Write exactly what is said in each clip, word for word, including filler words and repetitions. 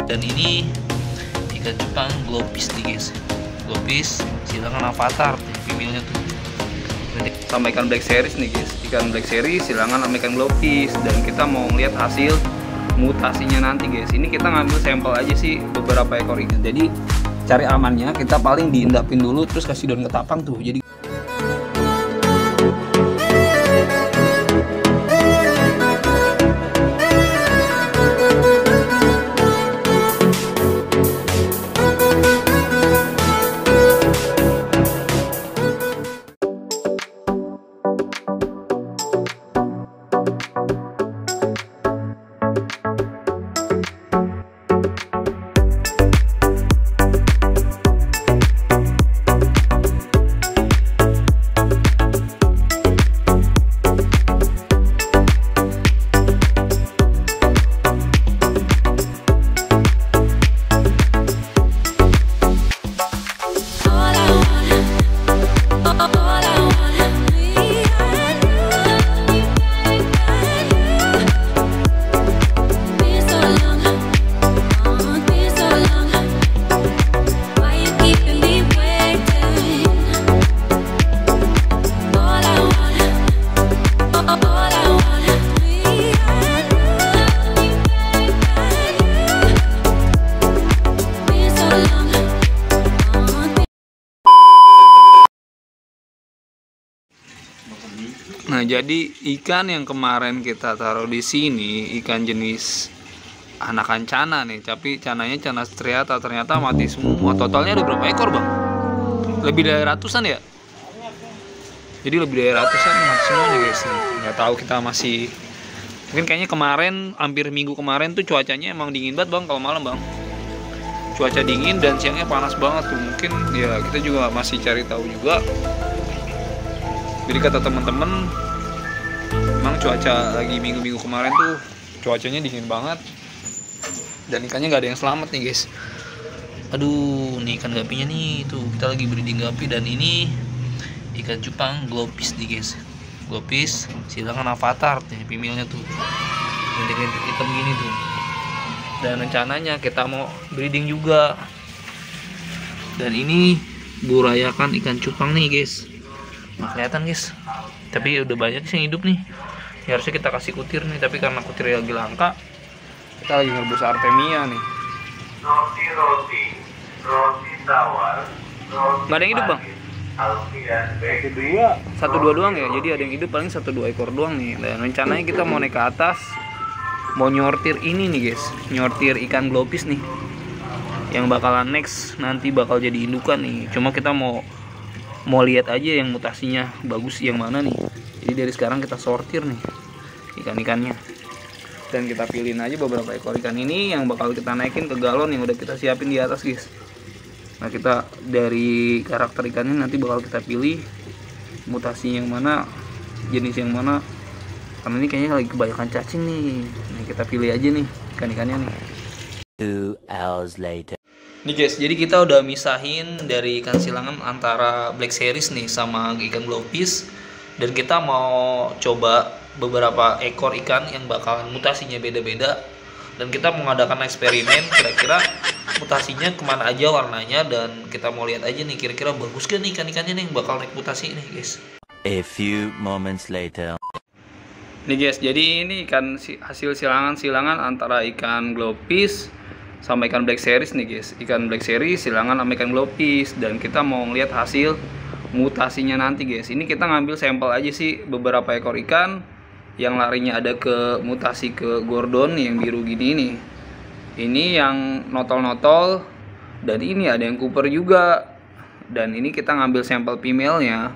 Dan ini ikan cupang glowfish nih guys, glowfish silangan avatar female-nya tuh. Sama ikan black series nih guys, ikan black series silangan sama ikan glowfish. Dan kita mau ngeliat hasil mutasinya nanti guys. Ini kita ngambil sampel aja sih beberapa ekor ikan. Jadi cari amannya kita paling diendapin dulu terus kasih daun ketapang tuh. Jadi Nah, jadi ikan yang kemarin kita taruh di sini ikan jenis anakan cana nih, tapi cananya cana striata ternyata mati semua. Totalnya ada berapa ekor, Bang? Lebih dari ratusan ya? Jadi lebih dari ratusan mati semuanya, guys. Nggak tahu, kita masih mungkin kayaknya kemarin hampir minggu kemarin tuh cuacanya emang dingin banget, Bang, kalau malam, Bang. Cuaca dingin dan siangnya panas banget tuh. Mungkin ya kita juga masih cari tahu juga. Jadi kata teman-teman, memang cuaca lagi minggu-minggu kemarin tuh cuacanya dingin banget dan ikannya nggak ada yang selamat nih guys. Aduh, nih ikan gapinya nih tuh, kita lagi breeding gapi. Dan ini ikan cupang glowfish nih guys, glowfish silangan avatar nih female-nya tuh, rintik-rintik hitam gini tuh. Dan rencananya kita mau breeding juga. Dan ini burayakan ikan cupang nih guys. Nah, kelihatan guys, tapi udah banyak sih yang hidup nih. Ya, harusnya kita kasih kutir nih, tapi karena kutir lagi langka, kita lagi ngerebus artemia nih. Roti roti, roti tawar, roti. Nggak ada yang hidup, Bang? Satu dua, satu dua doang ya. Jadi ada yang hidup paling satu dua ekor doang nih. Dan rencananya kita mau naik ke atas, mau nyortir ini nih guys, nyortir ikan glowfish nih, yang bakalan next nanti bakal jadi indukan nih. Cuma kita mau mau lihat aja yang mutasinya bagus yang mana nih. Jadi dari sekarang kita sortir nih ikan-ikannya, dan kita pilihin aja beberapa ekor ikan ini yang bakal kita naikin ke galon yang udah kita siapin di atas guys. Nah, kita dari karakter ikannya nanti bakal kita pilih mutasi yang mana, jenis yang mana, karena ini kayaknya lagi kebanyakan cacing nih. Nah, kita pilih aja nih ikan-ikannya nih. Two hours later. Nih guys, jadi kita udah misahin dari ikan silangan antara black series nih sama ikan glowfish, dan kita mau coba beberapa ekor ikan yang bakalan mutasinya beda-beda, dan kita mau mengadakan eksperimen kira-kira mutasinya kemana aja warnanya, dan kita mau lihat aja nih kira-kira bagus gak nih ikan-ikannya nih yang bakal naik mutasi nih guys. A few moments later. Nih guys, jadi ini ikan hasil silangan-silangan antara ikan glowfish sama ikan black series nih guys. Ikan black series silangan sama ikan glowfish, dan kita mau ngeliat hasil mutasinya nanti guys. Ini kita ngambil sampel aja sih beberapa ekor ikan yang larinya ada ke mutasi ke Gordon nih, yang biru gini nih. Ini yang notol-notol, dan ini ada yang Cooper juga. Dan ini kita ngambil sampel female-nya.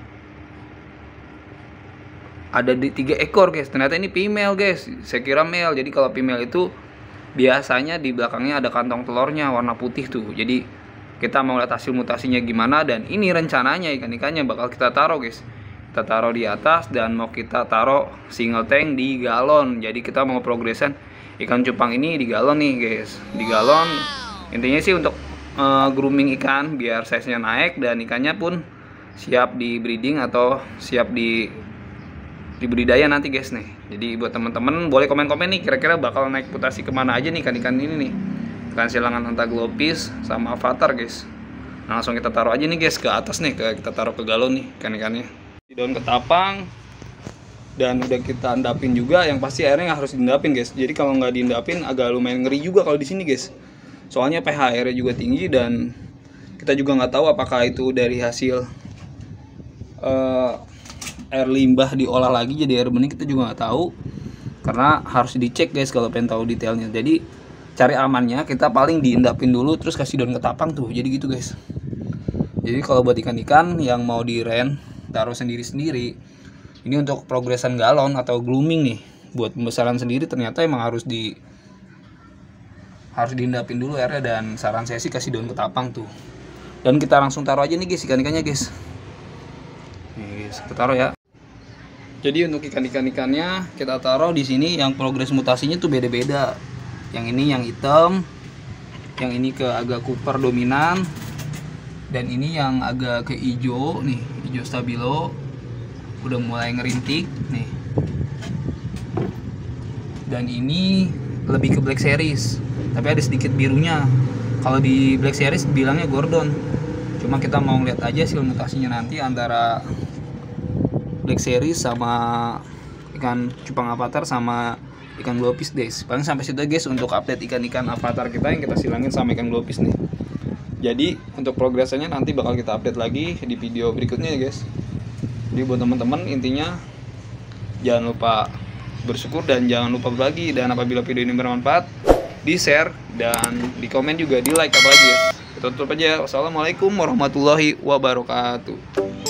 Ada di tiga ekor guys. Ternyata ini female guys. Saya kira male. Jadi kalau female itu biasanya di belakangnya ada kantong telurnya warna putih tuh. Jadi kita mau lihat hasil mutasinya gimana, dan ini rencananya ikan-ikannya bakal kita taruh guys. Kita taruh di atas dan mau kita taruh single tank di galon. Jadi kita mau progresan ikan cupang ini di galon nih guys. Di galon intinya sih untuk uh, grooming ikan biar size-nya naik dan ikannya pun siap di breeding atau siap di di budidaya nanti guys nih. Jadi buat teman-teman boleh komen-komen nih kira-kira bakal naik mutasi kemana aja nih ikan-ikan ini nih. ikan silangan antaglopis sama avatar guys. Nah, langsung kita taruh aja nih guys ke atas nih, ke kita taruh ke galon nih ikan-ikannya di daun ketapang. Dan udah kita endapin juga, yang pasti airnya harus diendapin guys. Jadi kalau nggak diendapin agak lumayan ngeri juga kalau di sini guys. Soalnya pH airnya juga tinggi dan kita juga nggak tahu apakah itu dari hasil uh, air limbah diolah lagi jadi air bening, kita juga nggak tahu. Karena harus dicek guys kalau pengen tahu detailnya. Jadi cari amannya kita paling diendapin dulu terus kasih daun ketapang tuh. Jadi gitu guys. Jadi kalau buat ikan-ikan yang mau diren taruh sendiri-sendiri, ini untuk progresan galon atau glooming nih, buat pembesaran sendiri ternyata emang harus di harus diendapin dulu airnya, dan saran saya sih kasih daun ketapang tuh. Dan kita langsung taruh aja nih guys ikan-ikannya guys. Nih guys, kita taruh ya. Jadi untuk ikan-ikan-ikannya kita taruh di sini yang progres mutasinya tuh beda-beda. Yang ini yang hitam, yang ini ke agak kuper dominan, dan ini yang agak ke hijau nih, hijau stabilo. Udah mulai ngerintik nih. Dan ini lebih ke Black Series, tapi ada sedikit birunya. Kalau di Black Series bilangnya Gordon. Cuma kita mau lihat aja hasil mutasinya nanti antara Black Series sama ikan cupang avatar sama ikan glopis guys. Paling sampai situ guys untuk update ikan-ikan avatar kita yang kita silangin sama ikan glopis nih. Jadi untuk progresannya nanti bakal kita update lagi di video berikutnya ya guys. Jadi buat teman-teman intinya jangan lupa bersyukur dan jangan lupa berbagi, dan apabila video ini bermanfaat di share dan di komen juga, di like apalagi ya. Kita tutup aja. Wassalamualaikum warahmatullahi wabarakatuh.